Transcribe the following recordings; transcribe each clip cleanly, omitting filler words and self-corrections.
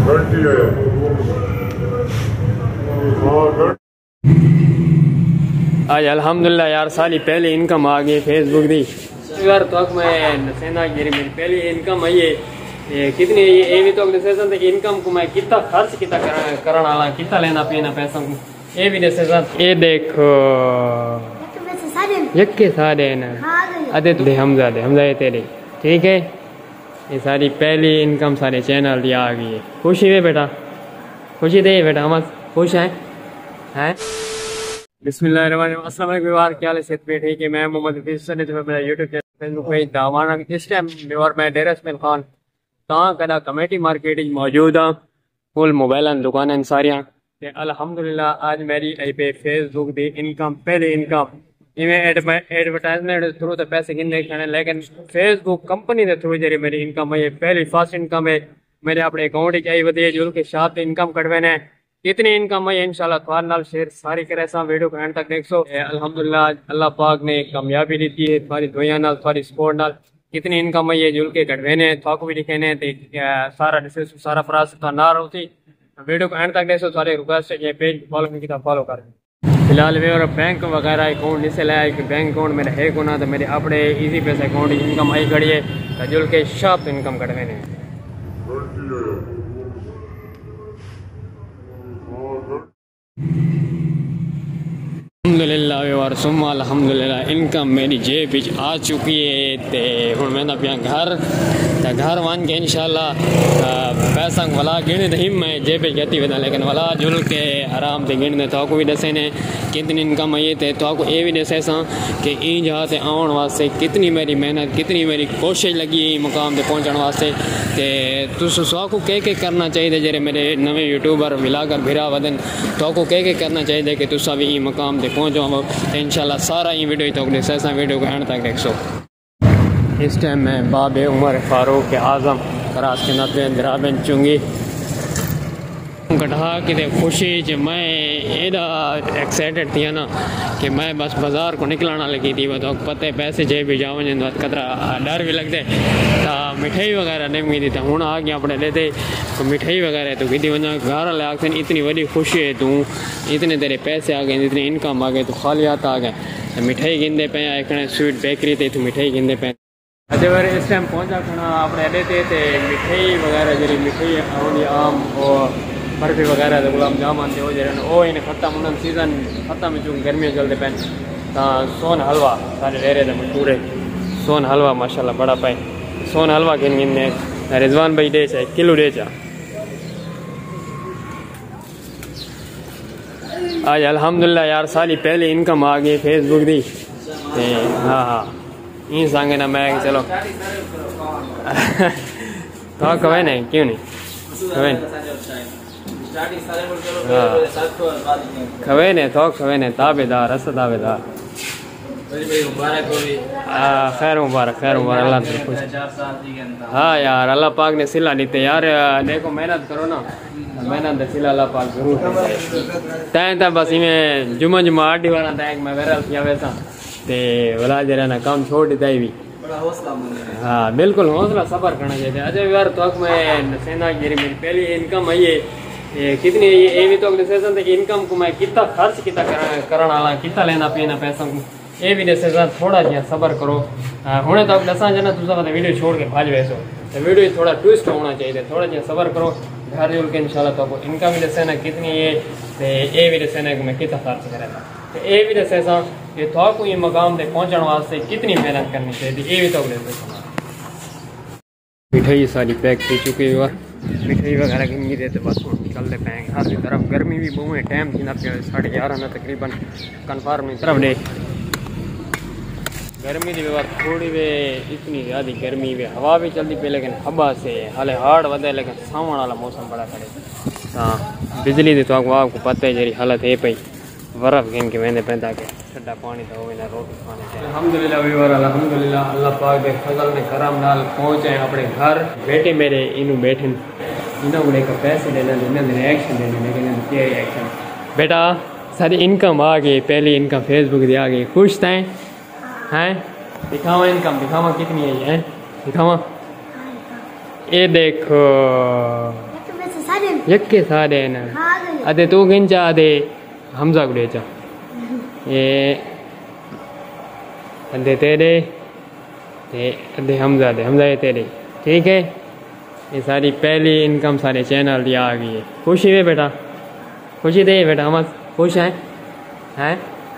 आज अल्हम्दुलिल्लाह यार सारी पहली इनकम आ गई फेसबुक दी यार। तो मैं सेना गिरी मेरी पहली इनकम आई है कितनी ये भी तो डिसीजन इनकम को मैं कितना खर्च कितना करना वाला कितना लेना पीना पैसा को ये भी डिसीजन। ये देखो यक्के सारे ना अदे तो हमजा ये तेरे ठीक है। ये सारी पहली इनकम सारे चैनल दिया आ गई है। खुशी है बेटा, खुशी दे बेटा, हम खुश हैं। बिस्मिल्लाहिर्रहमानिर्रहीम। अस्सलाम वालेकुम यार, क्या हाल है? सेहत पे ठीक है? मैं मोहम्मद हफीज ने जो मेरा यूट्यूब चैनल फेसबुक पे दावाना इस टाइम और मैं डेरा इसमाइल खान कहाँ कदा कमेटी मार्केट मौजूद हाँ। फुल मोबाइल दुकान सारियां अल्हम्दुलिल्लाह। आज मेरी आई पे फेसबुक दी इनकम पहली इनकम एडवर्टाइजमेंट थ्रू तो पैसे गिनने खाने, लेकिन फेसबुक कंपनी के थ्रू जरिए मेरी इनकम है पहली फर्स्ट इनकम है मेरे अपने अकाउंट आई वधी जुल के साथ इनकम कटवे ने कितनी इनकम है इंशाल्लाह तुम्हारे नाल शेयर सारी करे वीडियो को एंड तक देखो। अल्हम्दुलिल्लाह अल्लाह पाक ने कामयाबी दी है तुम्हारी दुआओं नाल तुम्हारी सपोर्ट नाल कितनी इनकम है जुल के कटवे ने थोक भी लिखे ने सारा डिस्कस सारा प्रास ना रही वीडियो को एंड तक देखो। सारे रिक्वेस्ट है पेज फॉलो नहीं किया फॉलो कर। फिलहाल वे और बैंक वगैरह अकाउंट नहीं से लाया कि बैंक अकाउंट मेरा है को ना तो मेरे अपने इजी पैसे अकाउंट इनकम आई खड़ी है जुल के शाप इनकम कटवे ने। अल्हम्दुलिल्लाह और सुम्मा अल्हम्दुलिल्लाह इनकम मेरी जेब विच आ चुकी है। ते हुण मैं पिया घर वन के इंशाल्लाह पैसा वाला गिण दही मैं जेब गति वधा, लेकिन वाला जुल के आराम से गिण तो भी दसे ने कितनी इनकम आई है। तो ये भी दसे सा कि ई जहाँ से आने वास्ते कितनी मेरी मेहनत कितनी मेरी कोशिश लगी मुकाम से पहुँचने वास्ते। तो तुम के करना चाहिए जेरे मेरे नवे यूट्यूबर मिलाकर भिरा वदन तो के करना चाहिए कि तुसा भी मुकाम से पहुँचो। इंशाल्लाह सारा ये वीडियो तो दसा वीडियो को एंड तक देखो। इस टाइम मैं बाबे उमर फारूक आज़म करास के नाते दराबें चुंगी कटा कि खुशी च मैं एडा एक्साइटेड थी ना कि मैं बस बाज़ार को निकलना लगी थी। तो पते पैसे जेब भी जा वजन कतरा डर भी लगते तो मिठाई वगैरह नहीं मिली तो हूँ आ गया अपने लेते तो मिठाई वगैरह तो गिदी वजा घर ले आखते इतनी बड़ी खुशी है तू इतने तेरे पैसे आ गए इतनी इनकम आ गई तो खाली हाथ आ गए तो मिठाई गिनते पे एक स्वीट बेकरी थे तो मिठाई गिनते पे अजय बार इस टाइम पहुँचा खाना अपने लेते थे मिठाई वगैरह जी मिठाई आउंदी आम और बर्फी वगैरह तो गुलाब जामुन थे वो इन्हें खत्म उन्होंने सीजन खत्म चूँकि गर्मियाँ चलते पैन तो सोन हलवा सारे ले रहे थे मशहूर है सोन हलवा माशाल्लाह बड़ा पाए सोन हलवा किन गिनने रिजवान भाई डे चा किलो डे चा। आज अल्हम्दुलिल्लाह यार सारी पहली इनकम आ गई फेसबुक दी। हाँ ये सांगे ना मैं चलो तो कवे नहीं क्यों नहीं कवे खवे ने तो खवे ने ताबेदार रस ताबेदार खैर मुबारक अल्लाह से खुश। हाँ यार अल्लाह पाक ने सिला दी थे यार देखो मेहनत करो ना मेहनत सिला अल्लाह पाक जरूर तैं तो बस इवें जुमा आडी वाला तैं मैं वायरल किया वैसा ते वाला जरा ना काम छोड़ देता है भी। हाँ बिल्कुल हौसला सबर करना चाहिए। अजय यार तो मैं सेना गिरी मेरी पहली इनकम आई है कितनी ये भी तो डिसीजन थे कि इनकम को मैं कितना खर्च कितना करना वाला कितना लेना पीना पैसा को ये भी डिसीजन थोड़ा जिहा सबर करो। हुणे तो दसा जना तुसा वीडियो छोड़ के भाज वैसो तो वीडियो थोड़ा ट्विस्ट होना चाहिए थोड़ा जिहा सबर करो घर जुल के इंशाल्लाह तो इनकम भी दसे ना कितनी है तो ये भी दसे ना कि मैं कितना खर्च करेगा तो ये भी दसे सा कि तो ये मकाम से पहुँचने वास्ते कितनी मेहनत करनी चाहिए ये भी तो मिठाई सारी पैक हो चुकी है और मिठाई वगैरह की नहीं देते बस निकलते पे घर की तरफ। गर्मी भी बहुत है टाइम थी ना 11:30 ना तकरीबन कन्फर्म की तरफ दे गर्मी की बात थोड़ी वे इतनी ज़्यादा गर्मी वे हवा भी चलती पे लेकिन हवा से हाले हार्ड वधे लेकिन सावन वाला मौसम बड़ा करे। हाँ बिजली की तो आपको पता है जरी हालत है पई बर्फ गिन के वेंदे पैदा के ठंडा पानी तो होवे ना रोटी खाने चाहिए। अल्हम्दुलिल्लाह अल्लाह पाक के फजल ने करम नाल पहुंचे अपने घर बेटे मेरे इनू बैठन इन्हों को लेकर पैसे देना इन्होंने रिएक्शन देने लेकिन क्या रिएक्शन बेटा सारी इनकम आ गई पहली इनकम फेसबुक दी आ गई खुश थे हैं दिखावा इनकम दिखावा कितनी है दिखावा ये देखो यक्के सारे ना अदे तू गिनचा अदे हमजा को लेचा ये अदे तेरे अदे हमजा ये तेरे। ठीक है, ये सारी पहली इनकम सारे चैनल की आ गई है। खुशी है बेटा, खुशी दे बेटा, हम खुश हैं हैं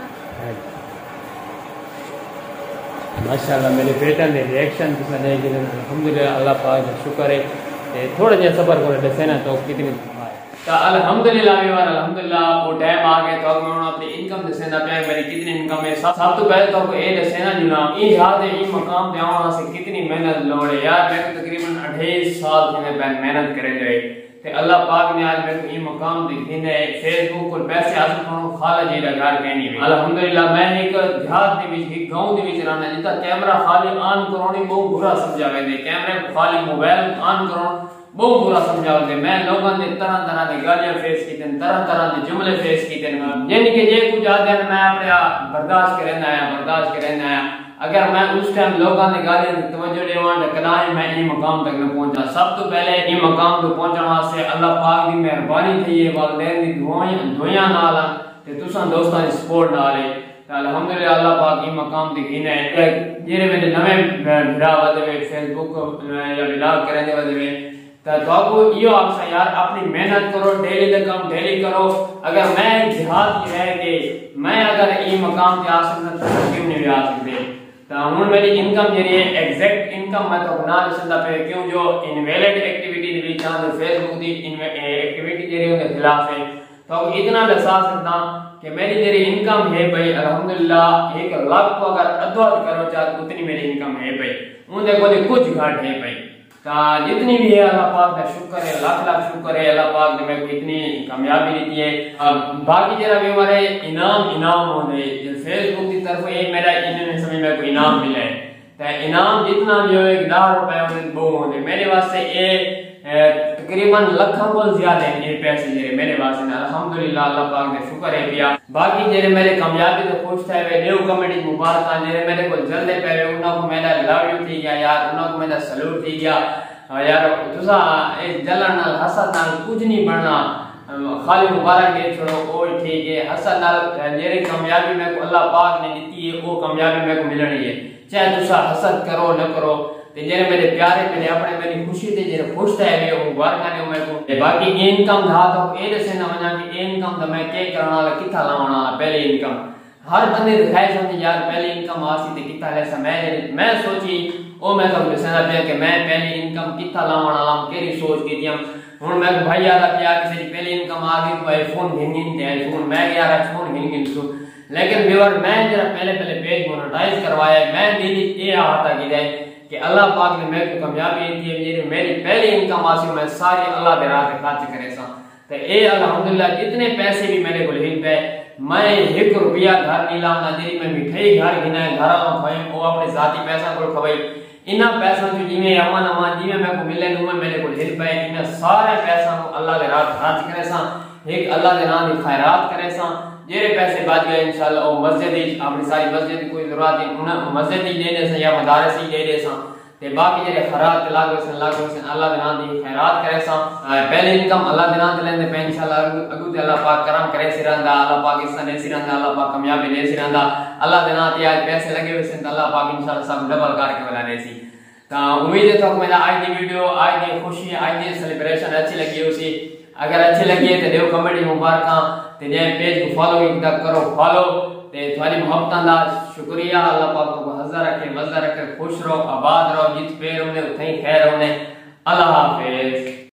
माशाल्लाह। मेरे बेटा ने रिएक्शन अल्हम्दुलिल्लाह, अल्लाह पाक का शुक्र है। थोड़ा जहा सबर करो देना तो कितनी तो अल्हम्दुलिल्लाह अल्हम्दुलिल्लाह वो टाइम आ गया तो मैं अपनी इनकम दसेना पे मेरी कितनी इनकम है। सब तो पहले तो आपको ये दसेना जुना ई याद है ई मकाम पे आने से कितनी मेहनत लोड़े यार। मैं तकरीबन 28 साल से मैं मेहनत करे गए ते अल्लाह पाक ने आज मेरे को ई मकाम दिखने फेसबुक और पैसे हासिल करो खाला जी लगा कहनी है। अल्हम्दुलिल्लाह मैं एक देहात दे विच एक गांव दे विच रहना जिता कैमरा खाली ऑन करोनी बहुत बुरा समझावे दे, कैमरे खाली मोबाइल ऑन करो बहुत बुरा समझावे। मैं लोगों ने तरह तरह की गालियां फेस की, तरह तरह के जुमले फेस किए, यानी कि ये कुछ आदे मैं अपने बर्दाश्त करना आया। अगर मैं उस टाइम लोगों ने गालियां की तवज्जो देवां तो कदाई मैं ई मकाम तक न पहुंचा। सब तो पहले ई मकाम तक पहुंचने वास्ते अल्लाह पाक की मेहरबानी थी है, वालिदैन की दुआएं नाल ते तुसां दोस्तां दी सपोर्ट नाल है। अल्हम्दुलिल्लाह अल्लाह पाक ई मकाम तक गिने जेरे मेरे नवे वीडियो वादे फेसबुक या व्लॉग करने वादे तो यो आपसे यार अपनी मेहनत करो, डेली का काम डेली करो। अगर मैं जिहाद रह के मैं अगर ई मकाम पे आ सकता तो क्यों नहीं आ सकते। तो हुन मेरी इनकम जरी एग्जैक्ट इनकम मैं तो बना नहीं सकता पे क्यों जो इनवैलिड एक्टिविटी दी चांद फेसबुक दी एक्टिविटी जरी उनके खिलाफ है। तो इतना दसा सकता कि मेरी जरी इनकम है भाई अल्हम्दुलिल्लाह 1 लाख को अगर अद्वा करो चाहे उतनी मेरी इनकम है भाई, उन देखो कुछ घाट है भाई। जितनी भी है अल्लाह पाक का शुक्र है, लाख लाख शुक्र है अल्लाह पाक ने मेरे को इतनी कामयाबी दी है। बाकी जरा भी हमारे इनाम होने फेसबुक की तरफ ये मेरा इन्होंने समय मेरे को इनाम मिला है। तो इनाम जितना भी हो 10 रुपए होने बहु होने मेरे वास्ते ये तकरीबन लाखों को ज्यादा है ये पैसे जेरे मेरे वास्ते अल्हम्दुलिल्लाह अल्लाह पाक ने शुक्र है पिया। बाकी जेरे मेरे कामयाबी तो खुश थे वे न्यू कमेटी मुबारक जेरे मेरे को जल्दी पे उन्हों को मेरा लव यू थी गया यार, उन्हों को मेरा सैल्यूट थी गया यार। तुसा ए जलन नाल हसद नाल कुछ नहीं बनना, खाली मुबारक दे छोड़ो ओ ठीक है। हसद नाल जेरे कामयाबी मेरे को अल्लाह पाक ने दी है वो कामयाबी मेरे को मिलनी है, चाहे तुसा हसद करो न करो। ते जेरे मेरे प्यारे मेरे अपने मेरी खुशी ते जेरे खुश थे वे मुबारक ने मेरे को। बाकी इनकम था तो ए दसे ना वना कि इनकम तो मैं के करना वाला किथा लावना वाला पहले इनकम हर बंदे दिखाए समझ यार पहले इनकम आसी ते किथा ले मैं सोची ओ मैं तो दसना पे कि मैं पहले इनकम किथा लावना वाला केरी सोच की थी। हुन मैं भाई यार क्या किसी पहले इनकम आ गई तो आईफोन घिन ते आईफोन मैं यार फोन घिन सो। लेकिन व्यूअर मैं जरा पहले पेज मोनेटाइज करवाया मैं दिली ये आता कि कि अल्लाह पाक ने मेरे को कामयाबी दी है। मेरी पहली इनकम आसी मैं सारी अल्लाह दे राह पे खर्च करे सा। तो ए अल्हम्दुलिल्लाह जितने पैसे भी मेरे को हिल पे मैं 1 रुपया घर नहीं लाऊंगा जेरी मैं मिठाई घर गिना घर खाए वो अपने जाती पैसा को खवाई इना पैसा जो जिमे अमन अमान जिमे मेरे को मिले नुमे मेरे को हिल पे इन सारे पैसा को अल्लाह दे राह खर्च करे सा, एक अल्लाह दे नाम दी खैरात करे सा। जेरे पैसे बच गए इंशाल्लाह ओ मस्जिद अपनी सारी मस्जिद की कोई जरूरत नहीं उन्हें मस्जिद ही दे दे सा या मदारस ही दे दे सा। ते बाकी जेरे खैरात लागो से अल्लाह दे नाम दी खैरात करे सा। पहले इनकम अल्लाह दे नाम लेंदे पे इंशाल्लाह अगु दे अल्लाह पाक करम करे सिरंदा अल्लाह पाक इस ने सिरंदा अल्लाह पाक कामयाबी दे सिरंदा अल्लाह दे नाम ते आज पैसे लगे हुए से अल्लाह पाक इंशाल्लाह सब डबल करके बना दे सी। तो उम्मीद है तो मेरा आज की वीडियो आज की खुशी आज की सेलिब्रेशन अच्छी लगी उसी अगर अच्छी लगी है तो देव कमेटी मुबारक ते जे पेज को फॉलो करो फॉलो ते थोड़ी मोहब्बत दा शुक्रिया। अल्लाह पाक को हज़र रखे मज़ा रखे खुश रहो आबाद रहो जिस पे उन्हें उतनी खैर उन्हें अल्लाह हाफिज।